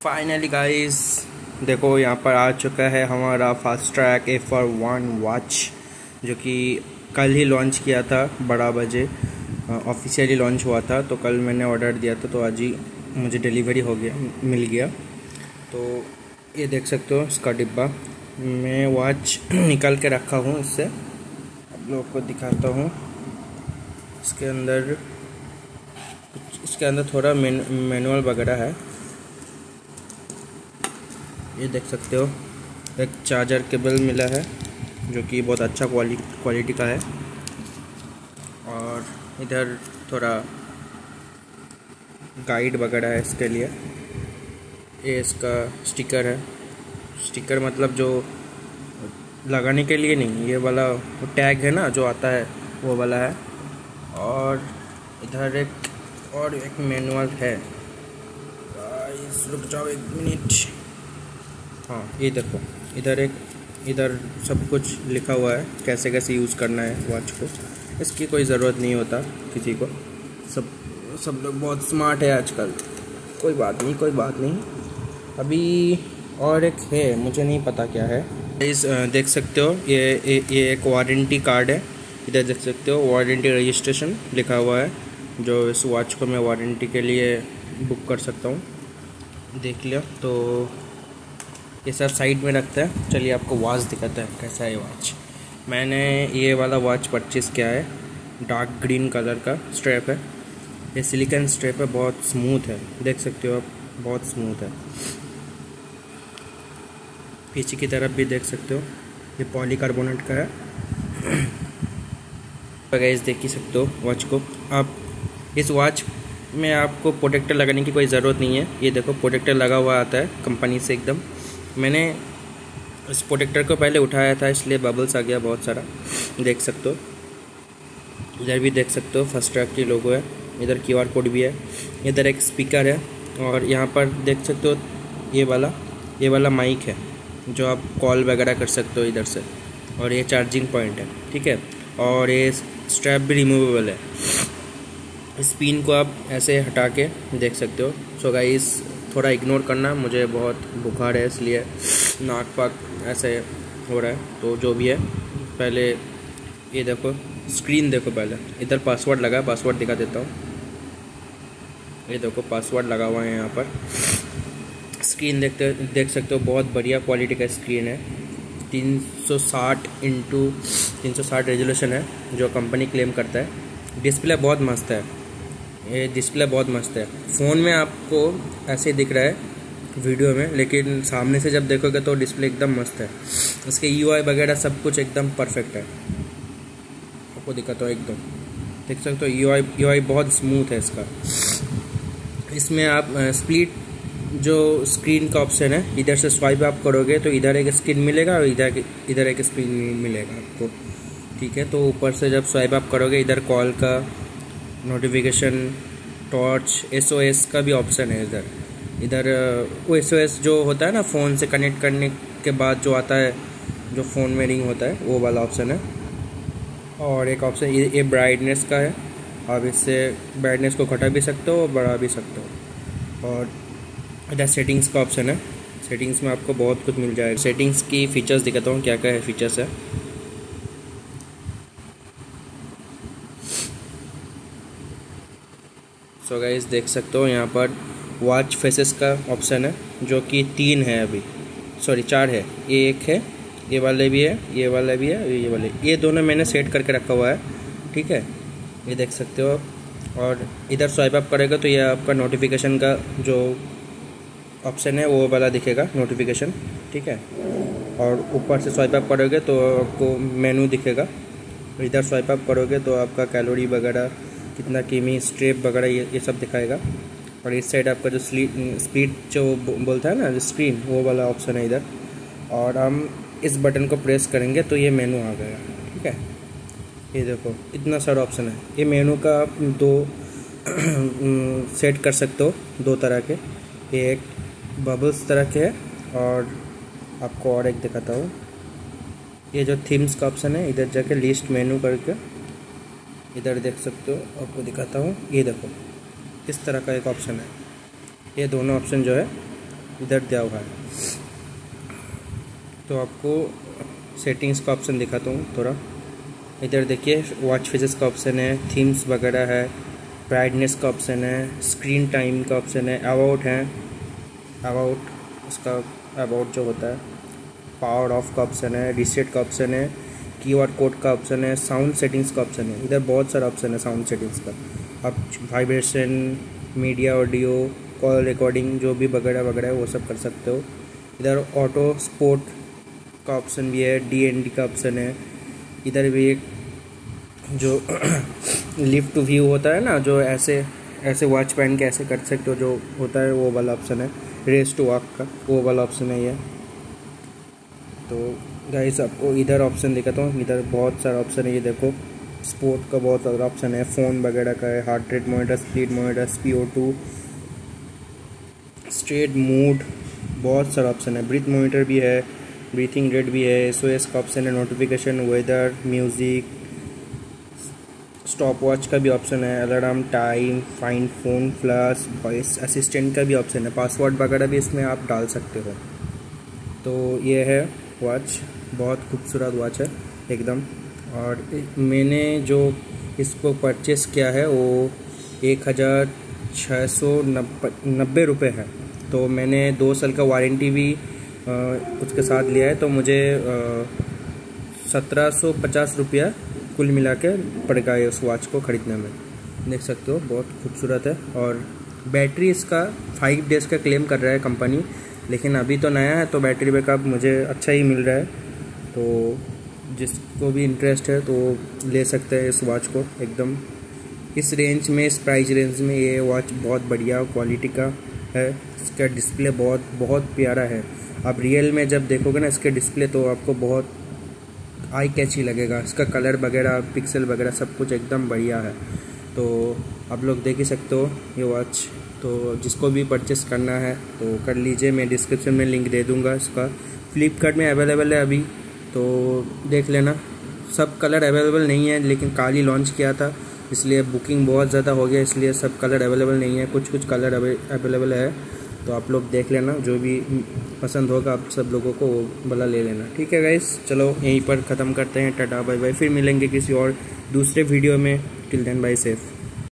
Finally guys, देखो यहाँ पर आ चुका है हमारा फास्ट्रैक F1 वॉच, जो कि कल ही लॉन्च किया था 12 बजे ऑफिशियली लॉन्च हुआ था। तो कल मैंने ऑर्डर दिया था, तो आज ही मुझे डिलीवरी हो गया, मिल गया। तो ये देख सकते हो इसका डिब्बा। मैं वॉच निकाल के रखा हूँ, इससे आप लोगों को दिखाता हूँ। इसके अंदर थोड़ा मैनुअल वगैरह है, ये देख सकते हो। एक चार्जर केबल मिला है जो कि बहुत अच्छा क्वालिटी का है, और इधर थोड़ा गाइड वगैरह है इसके लिए। ये इसका स्टिकर है, स्टिकर मतलब जो लगाने के लिए नहीं, ये वाला टैग है ना जो आता है, वो वाला है। और इधर एक मैनुअल है। रुक जाओ 1 मिनट। हाँ, ये देखो, इधर सब कुछ लिखा हुआ है, कैसे कैसे यूज़ करना है वॉच को। इसकी कोई ज़रूरत नहीं होता किसी को, सब लोग बहुत स्मार्ट है आजकल। कोई बात नहीं। अभी और एक है, मुझे नहीं पता क्या है। इस देख सकते हो, ये एक वारंटी कार्ड है। इधर देख सकते हो वारंटी रजिस्ट्रेशन लिखा हुआ है, जो इस वॉच को मैं वारंटी के लिए बुक कर सकता हूँ। देख लिया, तो ये सब साइड में रखता है। चलिए आपको वॉच दिखाता है कैसा है वॉच। मैंने ये वाला वॉच परचेज़ किया है, डार्क ग्रीन कलर का स्ट्रैप है। ये सिलिकॉन स्ट्रैप है, बहुत स्मूथ है, देख सकते हो आप, बहुत स्मूथ है। पीछे की तरफ भी देख सकते हो, ये पॉलीकार्बोनेट का है। गाइस देख ही सकते हो वॉच को आप। इस वॉच में आपको प्रोटेक्टर लगाने की कोई ज़रूरत नहीं है। ये देखो, प्रोटेक्टर लगा हुआ आता है कंपनी से एकदम। मैंने इस प्रोटेक्टर को पहले उठाया था, इसलिए बबल्स आ गया बहुत सारा, देख सकते हो। इधर भी देख सकते हो फास्ट्रैक की लोगो है। इधर QR कोड भी है। इधर एक स्पीकर है, और यहाँ पर देख सकते हो ये वाला माइक है, जो आप कॉल वगैरह कर सकते हो इधर से। और ये चार्जिंग पॉइंट है, ठीक है। और ये स्ट्रैप भी रिमूवेबल है। इस पिन को आप ऐसे हटा के देख सकते हो। सो गाइस, थोड़ा इग्नोर करना, मुझे बहुत बुखार है, इसलिए नाक पाक ऐसे हो रहा है। तो जो भी है, पहले ये देखो, स्क्रीन देखो पहले। इधर पासवर्ड लगा है, पासवर्ड दिखा देता हूँ। ये देखो, पासवर्ड लगा हुआ है यहाँ पर। स्क्रीन देख सकते हो, बहुत बढ़िया क्वालिटी का स्क्रीन है। 360x360 रेजोल्यूशन है, जो कंपनी क्लेम करता है। डिस्प्ले बहुत मस्त है, ये डिस्प्ले बहुत मस्त है। फ़ोन में आपको ऐसे दिख रहा है वीडियो में, लेकिन सामने से जब देखोगे तो डिस्प्ले एकदम मस्त है। इसके UI वगैरह सब कुछ एकदम परफेक्ट है। आपको दिखाता हूँ, एकदम देख सकते हो UI बहुत स्मूथ है इसका। इसमें आप स्प्लिट जो स्क्रीन का ऑप्शन है, इधर से स्वाइप आप करोगे तो इधर एक स्क्रीन मिलेगा, और इधर एक स्क्रीन मिलेगा आपको, ठीक है। तो ऊपर से जब स्वाइप आप करोगे, इधर कॉल का नोटिफिकेशन, टॉर्च, SOS का भी ऑप्शन है। इधर वो SOS जो होता है ना, फ़ोन से कनेक्ट करने के बाद जो आता है, जो फ़ोन में रिंग होता है, वो वाला ऑप्शन है। और एक ऑप्शन ये ब्राइटनेस का है, आप इससे ब्राइटनेस को घटा भी सकते हो और बढ़ा भी सकते हो। और इधर सेटिंग्स का ऑप्शन है। सेटिंग्स में आपको बहुत कुछ मिल जाएगा। सेटिंग्स की फ़ीचर्स दिखाता हूँ, क्या क्या है फीचर्स है। सो गाइस देख सकते हो, यहाँ पर वॉच फेसेस का ऑप्शन है, जो कि 3 है अभी, सॉरी 4 है। ये एक है, ये वाले भी है, ये वाला भी है, ये दोनों मैंने सेट करके रखा हुआ है, ठीक है। ये देख सकते हो। और इधर स्वाइप अप करेगा तो ये आपका नोटिफिकेशन का जो ऑप्शन है, वो वाला दिखेगा नोटिफिकेशन, ठीक है। और ऊपर से स्वाइप अप करोगे तो आपको मेनू दिखेगा। इधर स्वाइप अप करोगे तो आपका कैलोरी वगैरह, कितना किमी, स्ट्रेप वगैरह, ये सब दिखाएगा। और इस साइड आपका जो स्प्लिट जो बोलता है ना स्क्रीन, वो वाला ऑप्शन है इधर। और हम इस बटन को प्रेस करेंगे तो ये मेनू आ गया, ठीक है। ये देखो, इतना सारा ऑप्शन है। ये मेनू का आप 2 सेट कर सकते हो, 2 तरह के। एक बबल्स तरह के है, और आपको और एक दिखाता हूँ। ये जो थीम्स का ऑप्शन है, इधर जाके लिस्ट मेनू करके इधर देख सकते हो, आपको दिखाता हूँ। ये देखो, इस तरह का एक ऑप्शन है। ये दोनों ऑप्शन जो है इधर दिया हुआ है। तो आपको सेटिंग्स का ऑप्शन दिखाता हूँ थोड़ा। इधर देखिए वॉच फेसेस का ऑप्शन है, थीम्स वगैरह है, ब्राइटनेस का ऑप्शन है, स्क्रीन टाइम का ऑप्शन है, अबाउट उसका अबाउट जो होता है, पावर ऑफ का ऑप्शन है, रीसेट का ऑप्शन है, कीवर्ड कोड का ऑप्शन है, साउंड सेटिंग्स का ऑप्शन है। इधर बहुत सारा ऑप्शन है साउंड सेटिंग्स का। आप vibration, media, audio, call recording जो भी वगैरह वगैरह है वो सब कर सकते हो। इधर ऑटो स्पोर्ट का ऑप्शन भी है, DND का ऑप्शन है। इधर भी एक जो लिफ्ट टू व्यू होता है ना, जो ऐसे वॉच पहन के ऐसे कर सकते हो, जो होता है वो वाला ऑप्शन है। रेस टू वॉक का वो वाला ऑप्शन है ये। तो गाइस आपको इधर ऑप्शन दिखाता हूँ। इधर बहुत सारा ऑप्शन है, ये देखो स्पोर्ट का बहुत सारा ऑप्शन है, फ़ोन वगैरह का है, heart rate monitor, speed monitor, SpO2, straight mood, बहुत सारा ऑप्शन है। ब्रीथ मॉनिटर भी है, ब्रीथिंग रेट भी है, SOS का ऑप्शन है, notification, weather, music, stop watch का भी ऑप्शन है, alarm, time, find phone, flash, voice assistant का भी ऑप्शन है, पासवर्ड वगैरह भी इसमें आप डाल सकते हो। तो ये है वॉच, बहुत खूबसूरत वॉच है एकदम। और मैंने जो इसको परचेस किया है वो 1690 रुपये है। तो मैंने 2 साल का वारंटी भी उसके साथ लिया है। तो मुझे 1750 रुपया कुल मिला के पड़ गया है उस वॉच को ख़रीदने में। देख सकते हो बहुत खूबसूरत है। और बैटरी इसका 5 डेज़ का क्लेम कर रहा है कंपनी, लेकिन अभी तो नया है तो बैटरी बैकअप मुझे अच्छा ही मिल रहा है। तो जिसको भी इंटरेस्ट है तो ले सकते हैं इस वॉच को। एकदम इस रेंज में, इस प्राइस रेंज में ये वॉच बहुत बढ़िया क्वालिटी का है। इसका डिस्प्ले बहुत प्यारा है। आप रियल में जब देखोगे ना इसके डिस्प्ले तो आपको बहुत आई कैची लगेगा। इसका कलर वगैरह, पिक्सल वगैरह सब कुछ एकदम बढ़िया है। तो आप लोग देख ही सकते हो ये वॉच। तो जिसको भी परचेस करना है तो कर लीजिए, मैं डिस्क्रिप्शन में लिंक दे दूँगा इसका। फ्लिपकार्ट में अवेलेबल है अभी, तो देख लेना। सब कलर अवेलेबल नहीं है, लेकिन कल ही लॉन्च किया था इसलिए बुकिंग बहुत ज़्यादा हो गया, इसलिए सब कलर अवेलेबल नहीं है। कुछ कलर अवेलेबल है, तो आप लोग देख लेना। जो भी पसंद होगा आप सब लोगों को वो वाला ले लेना। ठीक है गाइस, चलो यहीं पर ख़त्म करते हैं। टाटा बाय बाय, फिर मिलेंगे किसी और दूसरे वीडियो में। Till then bye safe.